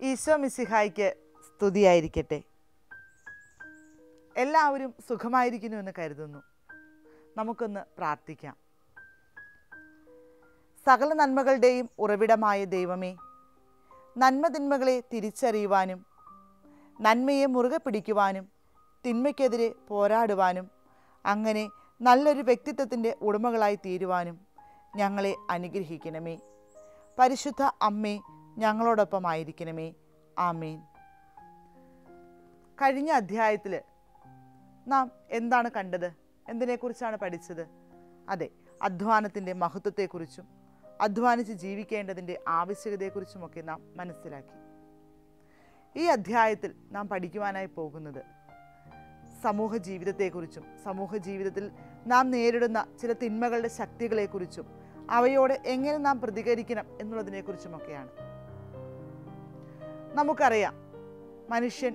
ഈശോ മിശിഹായ്ക്ക് സ്തുതിയായിരിക്കട്ടെ. എല്ലാവരും സുഖമായിരിക്കുന്നുവെന്ന് കരുതുന്നു. നമുക്കൊന്ന് പ്രാർത്ഥിക്കാം. സകല നന്മകളുടെയും ഉറവിടമായ ദൈവമേ, നന്മതിന്മകളെ തിരിച്ചറിയുവാനും നന്മയെ മുറുകെ പിടിക്കുവാനും തിന്മയ്ക്കെതിരെ പോരാടുവാനും അങ്ങനെ നല്ലൊരു വ്യക്തിത്വത്തിൻ്റെ ഉടമകളായി തീരുവാനും ഞങ്ങളെ അനുഗ്രഹിക്കണമേ. പരിശുദ്ധ അമ്മേ, ഞങ്ങളോടൊപ്പമായിരിക്കണമേ. ആമേൻ. കഴിഞ്ഞ അധ്യായത്തിൽ നാം എന്താണ് കണ്ടത്? എന്തിനെക്കുറിച്ചാണ് പഠിച്ചത്? അതെ, അധ്വാനത്തിൻ്റെ മഹത്വത്തെക്കുറിച്ചും അധ്വാനിച്ച് ജീവിക്കേണ്ടതിൻ്റെ ആവശ്യകതയെക്കുറിച്ചുമൊക്കെ നാം മനസ്സിലാക്കി. ഈ അധ്യായത്തിൽ നാം പഠിക്കുവാനായി പോകുന്നത് സമൂഹ ജീവിതത്തെക്കുറിച്ചും സമൂഹ ജീവിതത്തിൽ നാം നേരിടുന്ന ചില തിന്മകളുടെ ശക്തികളെക്കുറിച്ചും അവയോട് എങ്ങനെ നാം പ്രതികരിക്കണം എന്നുള്ളതിനെക്കുറിച്ചുമൊക്കെയാണ്. നമുക്കറിയാം, മനുഷ്യൻ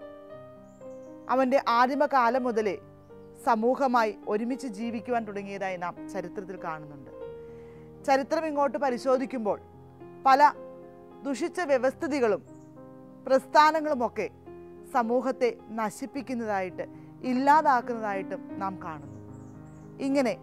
അവൻ്റെ ആദിമകാലം മുതലേ സമൂഹമായി ഒരുമിച്ച് ജീവിക്കുവാൻ തുടങ്ങിയതായി നാം ചരിത്രത്തിൽ കാണുന്നുണ്ട്. ചരിത്രം ഇങ്ങോട്ട് പരിശോധിക്കുമ്പോൾ പല ദുഷിച്ച വ്യവസ്ഥിതികളും പ്രസ്ഥാനങ്ങളുമൊക്കെ സമൂഹത്തെ നശിപ്പിക്കുന്നതായിട്ട് ഇല്ലാതാക്കുന്നതായിട്ടും നാം കാണുന്നു. ഇങ്ങനെ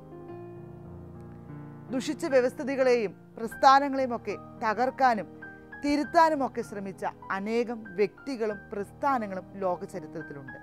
ദുഷിച്ച വ്യവസ്ഥിതികളെയും പ്രസ്ഥാനങ്ങളെയും ഒക്കെ തകർക്കാനും തിരുത്താനുമൊക്കെ ശ്രമിച്ച അനേകം വ്യക്തികളും പ്രസ്ഥാനങ്ങളും ലോക ചരിത്രത്തിലുണ്ട്.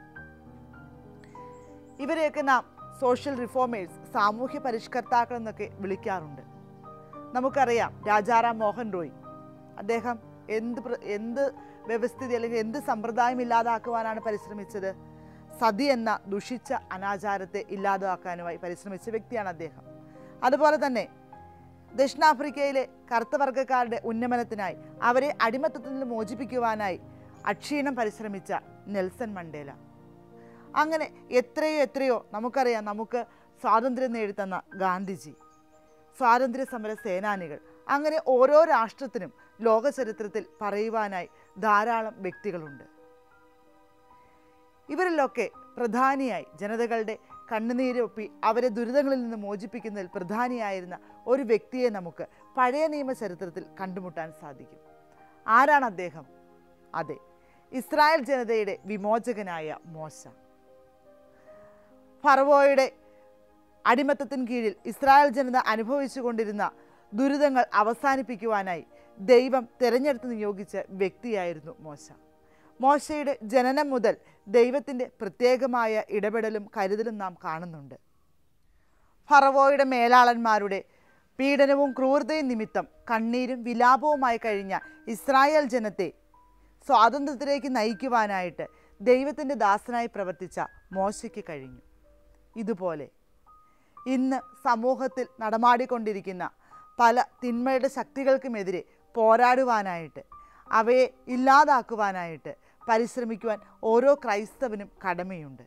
ഇവരെയൊക്കെ നാം സോഷ്യൽ റിഫോമേഴ്സ്, സാമൂഹ്യ പരിഷ്കർത്താക്കൾ എന്നൊക്കെ വിളിക്കാറുണ്ട്. നമുക്കറിയാം, രാജാറാം മോഹൻ റോയ്, അദ്ദേഹം എന്ത് വ്യവസ്ഥിതി അല്ലെങ്കിൽ എന്ത് സമ്പ്രദായം ഇല്ലാതാക്കുവാനാണ് പരിശ്രമിച്ചത്? സതി എന്ന ദുഷിച്ച അനാചാരത്തെ ഇല്ലാതാക്കാനുമായി പരിശ്രമിച്ച വ്യക്തിയാണ് അദ്ദേഹം. അതുപോലെ തന്നെ ദക്ഷിണാഫ്രിക്കയിലെ കറുത്ത വർഗ്ഗക്കാരുടെ ഉന്നമനത്തിനായി, അവരെ അടിമത്തത്തിൽ നിന്ന് മോചിപ്പിക്കുവാനായി അക്ഷീണം പരിശ്രമിച്ച നെൽസൺ മണ്ടേല. അങ്ങനെ എത്രയോ നമുക്കറിയാം. നമുക്ക് സ്വാതന്ത്ര്യം നേടിത്തന്ന ഗാന്ധിജി, സ്വാതന്ത്ര്യ സമര സേനാനികൾ, അങ്ങനെ ഓരോ രാഷ്ട്രത്തിനും ലോക ചരിത്രത്തിൽ പറയുവാനായി ധാരാളം വ്യക്തികളുണ്ട്. ഇവരിലൊക്കെ പ്രധാനിയായി ജനതകളുടെ കണ്ണുനീരൊപ്പി അവരെ ദുരിതങ്ങളിൽ നിന്ന് മോചിപ്പിക്കുന്നതിൽ പ്രധാനിയായിരുന്ന ഒരു വ്യക്തിയെ നമുക്ക് പഴയ നിയമ ചരിത്രത്തിൽ കണ്ടുമുട്ടാൻ സാധിക്കും. ആരാണ് അദ്ദേഹം? അതെ, ഇസ്രായേൽ ജനതയുടെ വിമോചകനായ മോശ. ഫറവോയുടെ അടിമത്തത്തിന് കീഴിൽ ഇസ്രായേൽ ജനത അനുഭവിച്ചു കൊണ്ടിരുന്ന ദുരിതങ്ങൾ അവസാനിപ്പിക്കുവാനായി ദൈവം തിരഞ്ഞെടുത്ത് നിയോഗിച്ച വ്യക്തിയായിരുന്നു മോശ. മോശയുടെ ജനനം മുതൽ ദൈവത്തിൻ്റെ പ്രത്യേകമായ ഇടപെടലും കരുതലും നാം കാണുന്നുണ്ട്. ഫറവോയുടെ മേലാളന്മാരുടെ പീഡനവും ക്രൂരതയും നിമിത്തം കണ്ണീരും വിലാപവുമായി കഴിഞ്ഞ ഇസ്രായേൽ ജനത്തെ സ്വാതന്ത്ര്യത്തിലേക്ക് നയിക്കുവാനായിട്ട് ദൈവത്തിൻ്റെ ദാസനായി പ്രവർത്തിച്ച മോശയ്ക്ക് കഴിഞ്ഞു. ഇതുപോലെ ഇന്ന് സമൂഹത്തിൽ നടമാടിക്കൊണ്ടിരിക്കുന്ന പല തിന്മയുടെ ശക്തികൾക്കുമെതിരെ പോരാടുവാനായിട്ട്, അവയെ ഇല്ലാതാക്കുവാനായിട്ട് പരിശ്രമിക്കുവാൻ ഓരോ ക്രൈസ്തവനും കടമയുണ്ട്.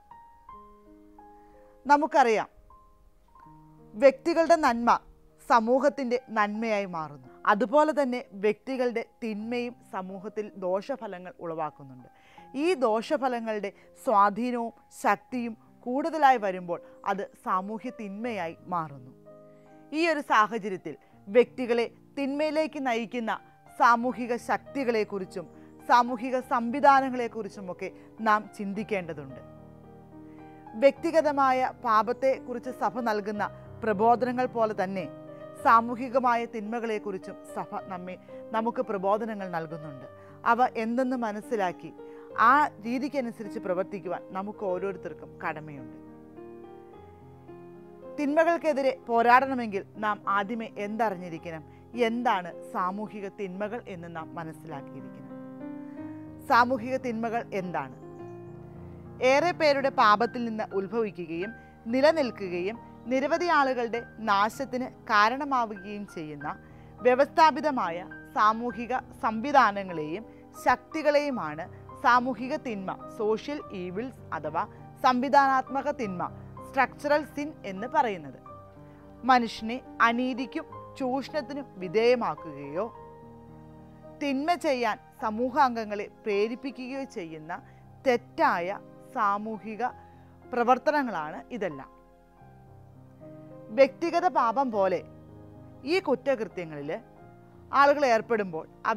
നമുക്കറിയാം, വ്യക്തികളുടെ നന്മ സമൂഹത്തിൻ്റെ നന്മയായി മാറുന്നു. അതുപോലെ തന്നെ വ്യക്തികളുടെ തിന്മയും സമൂഹത്തിൽ ദോഷഫലങ്ങൾ ഉളവാക്കുന്നുണ്ട്. ഈ ദോഷഫലങ്ങളുടെ സ്വാധീനവും ശക്തിയും കൂടുതലായി വരുമ്പോൾ അത് സാമൂഹ്യ തിന്മയായി മാറുന്നു. ഈ ഒരു സാഹചര്യത്തിൽ വ്യക്തികളെ തിന്മയിലേക്ക് നയിക്കുന്ന സാമൂഹിക ശക്തികളെക്കുറിച്ചും സാമൂഹിക സംവിധാനങ്ങളെക്കുറിച്ചുമൊക്കെ നാം ചിന്തിക്കേണ്ടതുണ്ട്. വ്യക്തിഗതമായ പാപത്തെക്കുറിച്ച് സഭ നൽകുന്ന പ്രബോധനങ്ങൾ പോലെ തന്നെ സാമൂഹികമായ തിന്മകളെക്കുറിച്ചും സഭ നമുക്ക് പ്രബോധനങ്ങൾ നൽകുന്നുണ്ട്. അവ എന്തെന്ന് മനസ്സിലാക്കി ആ രീതിക്കനുസരിച്ച് പ്രവർത്തിക്കുവാൻ നമുക്ക് ഓരോരുത്തർക്കും കടമയുണ്ട്. തിന്മകൾക്കെതിരെ പോരാടണമെങ്കിൽ നാം ആദ്യമേ എന്തറിഞ്ഞിരിക്കണം? എന്താണ് സാമൂഹിക തിന്മകൾ എന്ന് നാം മനസ്സിലാക്കിയിരിക്കണം. സാമൂഹിക തിന്മകൾ എന്താണ്? ഏറെ പേരുടെ പാപത്തിൽ നിന്ന് ഉത്ഭവിക്കുകയും നിലനിൽക്കുകയും നിരവധി ആളുകളുടെ നാശത്തിന് കാരണമാവുകയും ചെയ്യുന്ന വ്യവസ്ഥാപിതമായ സാമൂഹിക സംവിധാനങ്ങളെയും ശക്തികളെയുമാണ് സാമൂഹിക തിന്മ, സോഷ്യൽ ഈവിൾസ് അഥവാ സംവിധാനാത്മക തിന്മ, സ്ട്രക്ചറൽ സിൻ എന്ന് പറയുന്നത്. മനുഷ്യനെ അനീതിക്കും ചൂഷണത്തിനും വിധേയമാക്കുകയോ തിന്മ ചെയ്യാൻ സമൂഹാംഗങ്ങളെ പ്രേരിപ്പിക്കുകയോ ചെയ്യുന്ന തെറ്റായ സാമൂഹിക പ്രവർത്തനങ്ങളാണ് ഇതെല്ലാം. വ്യക്തിഗത പാപം പോലെ ഈ കുറ്റകൃത്യങ്ങളിൽ ആളുകൾ ഏർപ്പെടുമ്പോൾ അവർ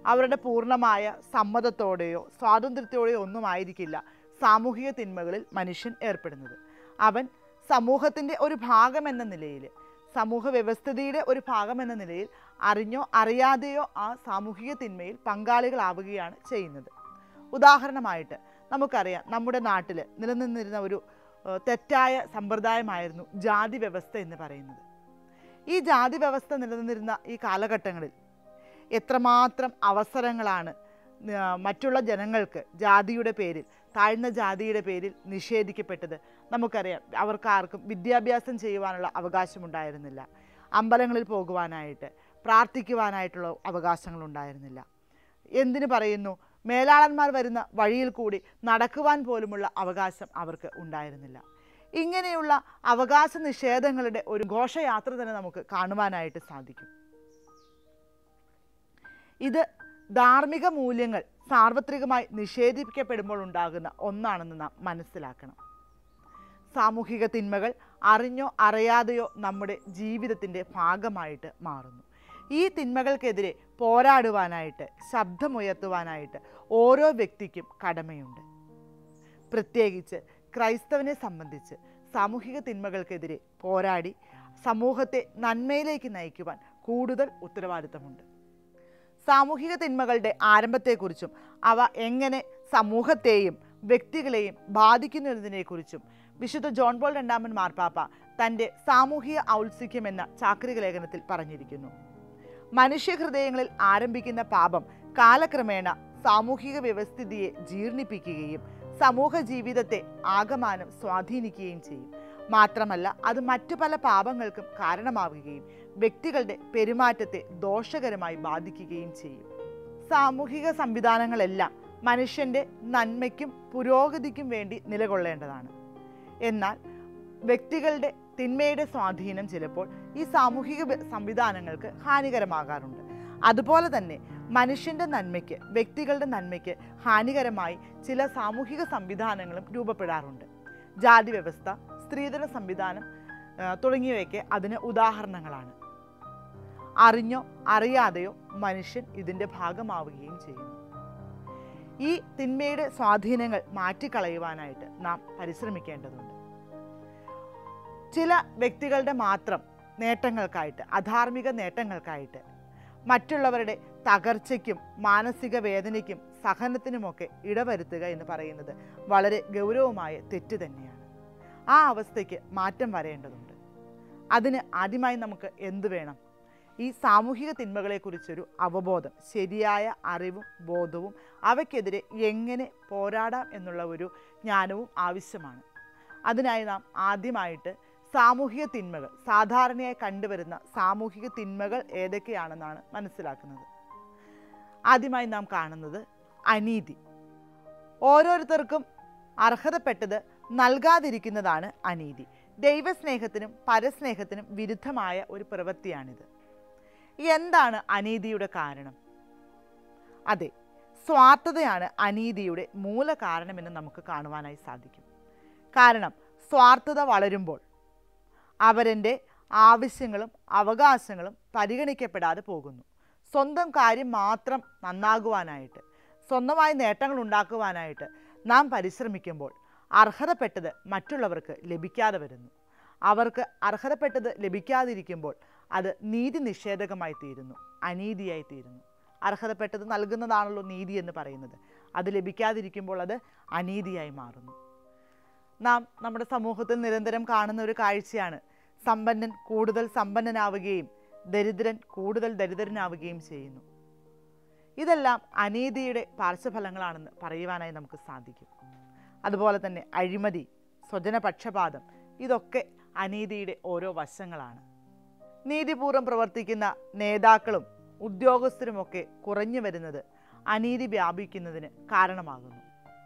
അവരുടെ പൂർണ്ണമായ സമ്മതത്തോടെയോ സ്വാതന്ത്ര്യത്തോടെയോ ഒന്നും ആയിരിക്കില്ല സാമൂഹിക തിന്മകളിൽ മനുഷ്യൻ ഏർപ്പെടുന്നത്. അവൻ സമൂഹത്തിൻ്റെ ഒരു ഭാഗമെന്ന നിലയിൽ, സമൂഹ വ്യവസ്ഥിതിയുടെ ഒരു ഭാഗമെന്ന നിലയിൽ അറിഞ്ഞോ അറിയാതെയോ ആ സാമൂഹിക തിന്മയിൽ പങ്കാളികളാവുകയാണ് ചെയ്യുന്നത്. ഉദാഹരണമായിട്ട് നമുക്കറിയാം, നമ്മുടെ നാട്ടിൽ നിലനിന്നിരുന്ന ഒരു തെറ്റായ സമ്പ്രദായമായിരുന്നു ജാതി വ്യവസ്ഥ എന്ന് പറയുന്നത്. ഈ ജാതി വ്യവസ്ഥ നിലനിന്നിരുന്ന ഈ കാലഘട്ടങ്ങളിൽ എത്രമാത്രം അവസരങ്ങളാണ് മറ്റുള്ള ജനങ്ങൾക്ക് ജാതിയുടെ പേരിൽ, താഴ്ന്ന ജാതിയുടെ പേരിൽ നിഷേധിക്കപ്പെട്ടത്. നമുക്കറിയാം, അവർക്കാർക്കും വിദ്യാഭ്യാസം ചെയ്യുവാനുള്ള അവകാശമുണ്ടായിരുന്നില്ല, അമ്പലങ്ങളിൽ പോകുവാനായിട്ട് പ്രാർത്ഥിക്കുവാനായിട്ടുള്ള അവകാശങ്ങളുണ്ടായിരുന്നില്ല. എന്തിനു പറയുന്നു, മേലാളന്മാർ വരുന്ന വഴിയിൽ കൂടി നടക്കുവാൻ പോലുമുള്ള അവകാശം അവർക്ക് ഉണ്ടായിരുന്നില്ല. ഇങ്ങനെയുള്ള അവകാശ നിഷേധങ്ങളുടെ ഒരു ഘോഷയാത്ര തന്നെ നമുക്ക് കാണുവാനായിട്ട് സാധിക്കും. ഇത് ധാർമ്മിക മൂല്യങ്ങൾ സാർവത്രികമായി നിഷേധിക്കപ്പെടുമ്പോൾ ഉണ്ടാകുന്ന ഒന്നാണെന്ന് നാം മനസ്സിലാക്കണം. സാമൂഹിക തിന്മകൾ അറിഞ്ഞോ അറിയാതെയോ നമ്മുടെ ജീവിതത്തിൻ്റെ ഭാഗമായിട്ട് മാറുന്നു. ഈ തിന്മകൾക്കെതിരെ പോരാടുവാനായിട്ട്, ശബ്ദമുയർത്തുവാനായിട്ട് ഓരോ വ്യക്തിക്കും കടമയുണ്ട്. പ്രത്യേകിച്ച് ക്രൈസ്തവനെ സംബന്ധിച്ച് സാമൂഹിക തിന്മകൾക്കെതിരെ പോരാടി സമൂഹത്തെ നന്മയിലേക്ക് നയിക്കുവാൻ കൂടുതൽ ഉത്തരവാദിത്തമുണ്ട്. സാമൂഹിക തിന്മകളുടെ ആരംഭത്തെക്കുറിച്ചും അവ എങ്ങനെ സമൂഹത്തെയും വ്യക്തികളെയും ബാധിക്കുന്നു എന്നതിനെക്കുറിച്ചും വിശുദ്ധ ജോൺ പോൾ രണ്ടാമൻ മാർപ്പാപ്പ തൻ്റെ സാമൂഹിക ഔത്സുക്യം എന്ന ചാക്രിക ലേഖനത്തിൽ പറഞ്ഞിരിക്കുന്നു. മനുഷ്യഹൃദയങ്ങളിൽ ആരംഭിക്കുന്ന പാപം കാലക്രമേണ സാമൂഹിക വ്യവസ്ഥിതിയെ ജീർണിപ്പിക്കുകയും സമൂഹ ജീവിതത്തെ ആകമാനം സ്വാധീനിക്കുകയും ചെയ്യും. മാത്രമല്ല, അത് മറ്റു പല പാപങ്ങൾക്കും കാരണമാവുകയും വ്യക്തികളുടെ പെരുമാറ്റത്തെ ദോഷകരമായി ബാധിക്കുകയും ചെയ്യും. സാമൂഹിക സംവിധാനങ്ങളെല്ലാം മനുഷ്യൻ്റെ നന്മയ്ക്കും പുരോഗതിക്കും വേണ്ടി നിലകൊള്ളേണ്ടതാണ്. എന്നാൽ വ്യക്തികളുടെ തിന്മയുടെ സ്വാധീനം ചിലപ്പോൾ ഈ സാമൂഹിക സംവിധാനങ്ങൾക്ക് ഹാനികരമാകാറുണ്ട്. അതുപോലെ തന്നെ മനുഷ്യൻ്റെ നന്മയ്ക്ക്, വ്യക്തികളുടെ നന്മയ്ക്ക് ഹാനികരമായി ചില സാമൂഹിക സംവിധാനങ്ങളും രൂപപ്പെടാറുണ്ട്. ജാതി വ്യവസ്ഥ, സ്ത്രീധന സംവിധാനം തുടങ്ങിയവയൊക്കെ അതിന് ഉദാഹരണങ്ങളാണ്. അറിഞ്ഞോ അറിയാതെയോ മനുഷ്യൻ ഇതിൻ്റെ ഭാഗമാവുകയും ചെയ്യുന്നു. ഈ തിന്മയുടെ സ്വാധീനങ്ങൾ മാറ്റിക്കളയുവാനായിട്ട് നാം പരിശ്രമിക്കേണ്ടതുണ്ട്. ചില വ്യക്തികളുടെ മാത്രം നേട്ടങ്ങൾക്കായിട്ട്, അധാർമിക നേട്ടങ്ങൾക്കായിട്ട് മറ്റുള്ളവരുടെ തകർച്ചയ്ക്കും മാനസിക വേദനയ്ക്കും സഹനത്തിനുമൊക്കെ ഇടവരുത്തുക എന്ന് പറയുന്നത് വളരെ ഗൗരവമായ തെറ്റ് തന്നെയാണ്. ആ അവസ്ഥയ്ക്ക് മാറ്റം വരേണ്ടതുണ്ട്. അതിന് ആദ്യമായി നമുക്ക് എന്തു വേണം? ഈ സാമൂഹിക തിന്മകളെക്കുറിച്ചൊരു അവബോധം, ശരിയായ അറിവും ബോധവും അവയ്ക്കെതിരെ എങ്ങനെ പോരാടാം എന്നുള്ള ഒരു ജ്ഞാനവും ആവശ്യമാണ്. അതിനായി നാം ആദ്യമായിട്ട് സാമൂഹിക തിന്മകൾ, സാധാരണയായി കണ്ടുവരുന്ന സാമൂഹിക തിന്മകൾ ഏതൊക്കെയാണെന്നാണ് മനസ്സിലാക്കുന്നത്. ആദ്യമായി നാം കാണുന്നത് അനീതി. ഓരോരുത്തർക്കും അർഹതപ്പെട്ടത് നൽകാതിരിക്കുന്നതാണ് അനീതി. ദൈവസ്നേഹത്തിനും പരസ്നേഹത്തിനും വിരുദ്ധമായ ഒരു പ്രവൃത്തിയാണിത്. എന്താണ് അനീതിയുടെ കാരണം? അതെ, സ്വാർത്ഥതയാണ് അനീതിയുടെ മൂല കാരണമെന്ന് നമുക്ക് കാണുവാനായി സാധിക്കും. കാരണം സ്വാർത്ഥത വളരുമ്പോൾ അവരുടെ ആവശ്യങ്ങളും അവകാശങ്ങളും പരിഗണിക്കപ്പെടാതെ പോകുന്നു. സ്വന്തം കാര്യം മാത്രം നന്നാകുവാനായിട്ട്, സ്വന്തമായി നേട്ടങ്ങൾ ഉണ്ടാക്കുവാനായിട്ട് നാം പരിശ്രമിക്കുമ്പോൾ അർഹതപ്പെട്ടത് മറ്റുള്ളവർക്ക് ലഭിക്കാതെ വരുന്നു. അവർക്ക് അർഹതപ്പെട്ടത് ലഭിക്കാതിരിക്കുമ്പോൾ അത് നീതി നിഷേധകമായി തീരുന്നു, അനീതിയായി തീരുന്നു. അർഹതപ്പെട്ടത് നൽകുന്നതാണല്ലോ നീതി എന്ന് പറയുന്നത്. അത് ലഭിക്കാതിരിക്കുമ്പോൾ അത് അനീതിയായി മാറുന്നു. നാം നമ്മുടെ സമൂഹത്തിൽ നിരന്തരം കാണുന്ന ഒരു കാഴ്ചയാണ് സമ്പന്നൻ കൂടുതൽ സമ്പന്നനാവുകയും ദരിദ്രൻ കൂടുതൽ ദരിദ്രനാവുകയും ചെയ്യുന്നു. ഇതെല്ലാം അനീതിയുടെ പാർശ്വഫലങ്ങളാണെന്ന് പറയുവാനായി നമുക്ക് സാധിക്കും. അതുപോലെ തന്നെ അഴിമതി, സ്വജനപക്ഷപാതം, ഇതൊക്കെ അനീതിയുടെ ഓരോ വശങ്ങളാണ്. നീതിപൂർവ്വം പ്രവർത്തിക്കുന്ന നേതാക്കളും ഉദ്യോഗസ്ഥരുമൊക്കെ കുറഞ്ഞു വരുന്നത് അനീതി വ്യാപിക്കുന്നതിന് കാരണമാകുന്നു.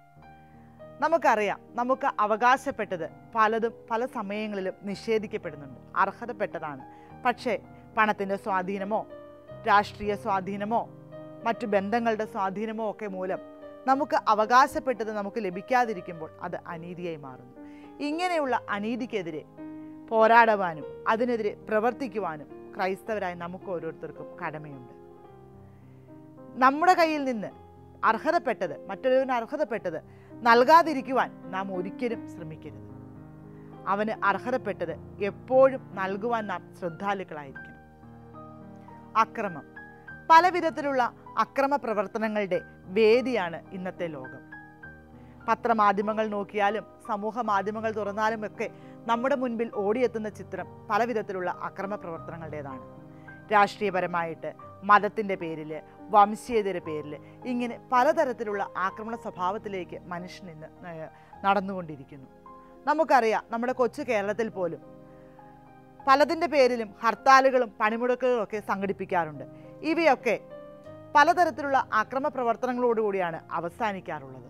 നമുക്കറിയാം, നമുക്ക് അവകാശപ്പെട്ടത് പലതും പല സമയങ്ങളിലും നിഷേധിക്കപ്പെടുന്നുണ്ട്. അർഹതപ്പെട്ടതാണ്. പക്ഷേ പണത്തിൻ്റെ സ്വാധീനമോ രാഷ്ട്രീയ സ്വാധീനമോ മറ്റു ബന്ധങ്ങളുടെ സ്വാധീനമോ ഒക്കെ മൂലം നമുക്ക് അവകാശപ്പെട്ടത് നമുക്ക് ലഭിക്കാതിരിക്കുമ്പോൾ അത് അനീതിയായി മാറുന്നു. ഇങ്ങനെയുള്ള അനീതിക്കെതിരെ പോരാടുവാനും അതിനെതിരെ പ്രവർത്തിക്കുവാനും ക്രൈസ്തവരായി നമുക്ക് ഓരോരുത്തർക്കും കടമയുണ്ട്. നമ്മുടെ കയ്യിൽ നിന്ന് അർഹതപ്പെട്ടത്, മറ്റൊരുവന് അർഹതപ്പെട്ടത് നൽകാതിരിക്കുവാൻ നാം ഒരിക്കലും ശ്രമിക്കരുത്. അവന് അർഹതപ്പെട്ടത് എപ്പോഴും നൽകുവാൻ നാം ശ്രദ്ധാലുക്കളായിരിക്കണം. അക്രമം. പല വിധത്തിലുള്ള അക്രമ പ്രവർത്തനങ്ങളുടെ വേദിയാണ് ഇന്നത്തെ ലോകം. പത്രമാധ്യമങ്ങൾ നോക്കിയാലും സമൂഹ മാധ്യമങ്ങൾ തുറന്നാലും ഒക്കെ നമ്മുടെ മുൻപിൽ ഓടിയെത്തുന്ന ചിത്രം പല വിധത്തിലുള്ള അക്രമ പ്രവർത്തനങ്ങളുടേതാണ്. രാഷ്ട്രീയപരമായിട്ട്, മതത്തിൻ്റെ പേരിൽ, വംശീയതയുടെ പേരിൽ, ഇങ്ങനെ പലതരത്തിലുള്ള ആക്രമണ സ്വഭാവത്തിലേക്ക് മനുഷ്യൻ ഇന്ന് നടന്നുകൊണ്ടിരിക്കുന്നു. നമുക്കറിയാം, നമ്മുടെ കൊച്ചു കേരളത്തിൽ പോലും പലതിൻ്റെ പേരിലും ഹർത്താലുകളും പണിമുടക്കുകളും ഒക്കെ സംഘടിപ്പിക്കാറുണ്ട്. ഇവയൊക്കെ പലതരത്തിലുള്ള അക്രമ പ്രവർത്തനങ്ങളോടുകൂടിയാണ് അവസാനിക്കാറുള്ളത്.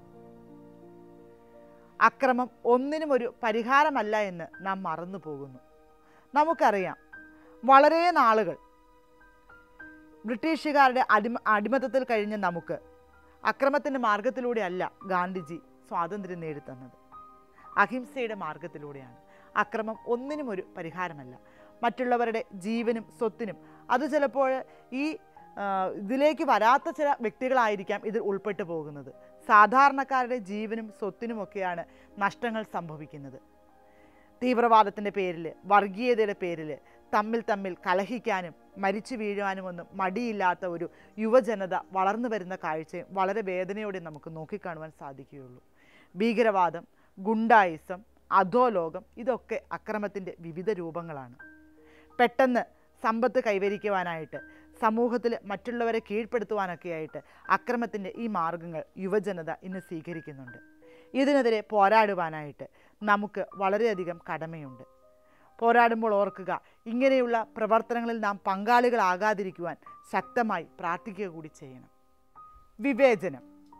അക്രമം ഒന്നിനും ഒരു പരിഹാരമല്ല എന്ന് നാം മറന്നു പോകുന്നു. നമുക്കറിയാം, വളരെ നാളുകൾ ബ്രിട്ടീഷുകാരുടെ അടിമത്തത്തിൽ കഴിഞ്ഞ നമുക്ക് അക്രമത്തിൻ്റെ മാർഗത്തിലൂടെയല്ല ഗാന്ധിജി സ്വാതന്ത്ര്യം നേടിത്തന്നത്. അഹിംസയുടെ മാർഗത്തിലൂടെയാണ്. അക്രമം ഒന്നിനും ഒരു പരിഹാരമല്ല. മറ്റുള്ളവരുടെ ജീവനും സ്വത്തിനും, അത് ചിലപ്പോൾ ഇതിലേക്ക് വരാത്ത ചില വ്യക്തികളായിരിക്കാം ഇതിൽ ഉൾപ്പെട്ടു പോകുന്നത്. സാധാരണക്കാരുടെ ജീവനും സ്വത്തിനുമൊക്കെയാണ് നഷ്ടങ്ങൾ സംഭവിക്കുന്നത്. തീവ്രവാദത്തിൻ്റെ പേരിൽ, വർഗീയതയുടെ പേരിൽ തമ്മിൽ കലഹിക്കാനും മരിച്ചു വീഴുവാനുമൊന്നും മടിയില്ലാത്ത ഒരു യുവജനത വളർന്നു വരുന്ന കാഴ്ചയും വളരെ വേദനയോടെ നമുക്ക് നോക്കിക്കാണുവാൻ സാധിക്കുകയുള്ളൂ. ഭീകരവാദം, ഗുണ്ടായിസം, അധോലോകം, ഇതൊക്കെ അക്രമത്തിൻ്റെ വിവിധ രൂപങ്ങളാണ്. പെട്ടെന്ന് സമ്പത്ത് കൈവരിക്കുവാനായിട്ട്, സമൂഹത്തിൽ മറ്റുള്ളവരെ കീഴ്പ്പെടുത്തുവാനൊക്കെയായിട്ട് അക്രമത്തിൻ്റെ ഈ മാർഗങ്ങൾ യുവജനത ഇന്ന് സ്വീകരിക്കുന്നുണ്ട്. ഇതിനെതിരെ പോരാടുവാനായിട്ട് നമുക്ക് വളരെയധികം കടമയുണ്ട്. പോരാടുമ്പോൾ ഓർക്കുക, ഇങ്ങനെയുള്ള പ്രവർത്തനങ്ങളിൽ നാം പങ്കാളികളാകാതിരിക്കുവാൻ ശക്തമായി പ്രാർത്ഥിക്കുക കൂടി ചെയ്യണം. വിവേചനം.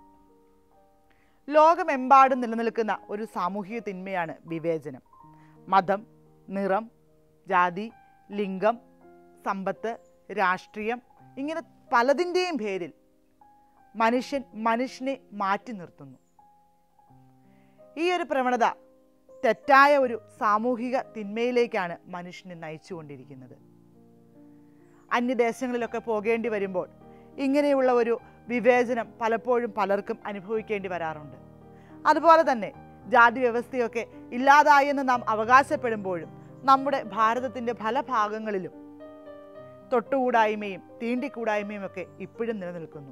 ലോകമെമ്പാടും നിലനിൽക്കുന്ന ഒരു സാമൂഹിക തിന്മയാണ് വിവേചനം. മതം, നിറം, ജാതി, ലിംഗം, സമ്പത്ത്, രാഷ്ട്രീയം, ഇങ്ങനെ പലതിൻ്റെയും പേരിൽ മനുഷ്യനെ മാറ്റി നിർത്തുന്നു. ഈ ഒരു പ്രവണത തെറ്റായ ഒരു സാമൂഹിക തിന്മയിലേക്കാണ് മനുഷ്യനെ നയിച്ചുകൊണ്ടിരിക്കുന്നത്. അന്യദേശങ്ങളിലൊക്കെ പോകേണ്ടി വരുമ്പോൾ ഇങ്ങനെയുള്ള ഒരു വിവേചനം പലപ്പോഴും പലർക്കും അനുഭവിക്കേണ്ടി വരാറുണ്ട്. അതുപോലെ തന്നെ ജാതി വ്യവസ്ഥയൊക്കെ ഇല്ലാതായെന്ന് നാം അവകാശപ്പെടുമ്പോഴും നമ്മുടെ ഭാരതത്തിൻ്റെ പല ഭാഗങ്ങളിലും തൊട്ടുകൂടായ്മയും തീണ്ടിക്കൂടായ്മയും ഒക്കെ ഇപ്പോഴും നിലനിൽക്കുന്നു.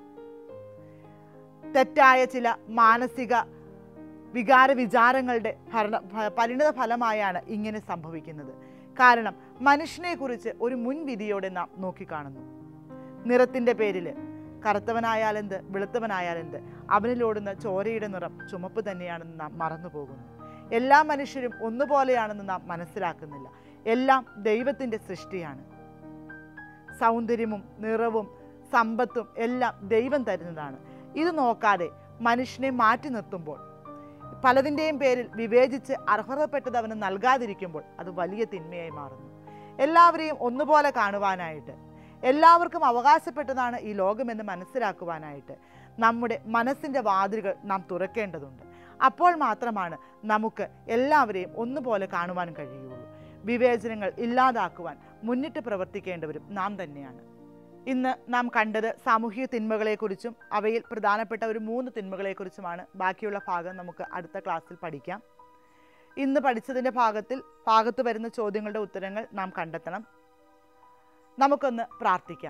തെറ്റായ ചില മാനസിക വികാര വിചാരങ്ങളുടെ പരിണിത ഫലമായാണ് ഇങ്ങനെ സംഭവിക്കുന്നത്. കാരണം മനുഷ്യനെക്കുറിച്ച് ഒരു മുൻവിധിയോടെ നാം നോക്കിക്കാണുന്നു. നിറത്തിൻ്റെ പേരിൽ കറുത്തവനായാലെന്ത്, വെളുത്തവനായാലെന്ത്, അവനിലോടുന്ന ചോരയുടെ നിറം ചുമപ്പ് തന്നെയാണെന്ന് നാം മറന്നു പോകുന്നു. എല്ലാ മനുഷ്യരും ഒന്നുപോലെയാണെന്ന് നാം മനസ്സിലാക്കുന്നില്ല. എല്ലാം ദൈവത്തിൻ്റെ സൃഷ്ടിയാണ്. സൗന്ദര്യവും നിറവും സമ്പത്തും എല്ലാം ദൈവം തരുന്നതാണ്. ഇത് നോക്കാതെ മനുഷ്യനെ മാറ്റി നിർത്തുമ്പോൾ, പലതിൻ്റെയും പേരിൽ വിവേചിച്ച് അർഹതപ്പെട്ടത് അവന് നൽകാതിരിക്കുമ്പോൾ അത് വലിയ തിന്മയായി മാറുന്നു. എല്ലാവരെയും ഒന്നുപോലെ കാണുവാനായിട്ട്, എല്ലാവർക്കും അവകാശപ്പെട്ടതാണ് ഈ ലോകമെന്ന് മനസ്സിലാക്കുവാനായിട്ട് നമ്മുടെ മനസ്സിൻ്റെ വാതിലുകൾ നാം തുറക്കേണ്ടതുണ്ട്. അപ്പോൾ മാത്രമാണ് നമുക്ക് എല്ലാവരെയും ഒന്നുപോലെ കാണുവാൻ കഴിയുള്ളൂ. വിവേചനങ്ങൾ ഇല്ലാതാക്കുവാൻ മുന്നിട്ട് പ്രവർത്തിക്കേണ്ടവരും നാം തന്നെയാണ്. ഇന്ന് നാം കണ്ടത് സാമൂഹിക തിന്മകളെക്കുറിച്ചും അവയിൽ പ്രധാനപ്പെട്ട ഒരു 3 തിന്മകളെക്കുറിച്ചുമാണ്. ബാക്കിയുള്ള ഭാഗം നമുക്ക് അടുത്ത ക്ലാസ്സിൽ പഠിക്കാം. ഇന്ന് പഠിച്ചതിൻ്റെ ഭാഗത്ത് വരുന്ന ചോദ്യങ്ങളുടെ ഉത്തരങ്ങൾ നാം കണ്ടെത്തണം. നമുക്കൊന്ന് പ്രാർത്ഥിക്കാം.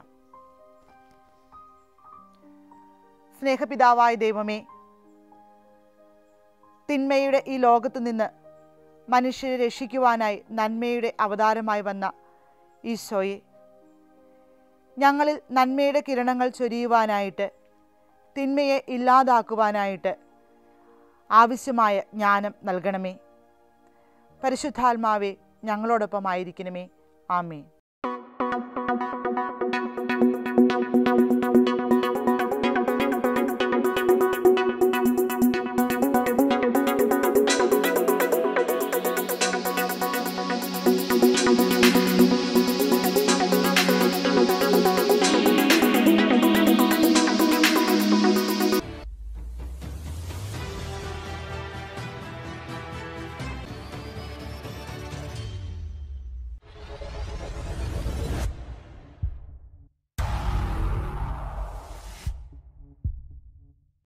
സ്നേഹപിതാവായ ദൈവമേ, തിന്മയുടെ ഈ ലോകത്തു നിന്ന് മനുഷ്യരെ രക്ഷിക്കുവാനായി നന്മയുടെ അവതാരമായി വന്ന ഈശോയെ, ഞങ്ങളിൽ നന്മയുടെ കിരണങ്ങൾ ചൊരിയുവാനായിട്ട്, തിന്മയെ ഇല്ലാതാക്കുവാനായിട്ട് ആവശ്യമായ ജ്ഞാനം നൽകണമേ. പരിശുദ്ധാത്മാവേ, ഞങ്ങളോടൊപ്പമായിരിക്കണമേ. ആമേൻ.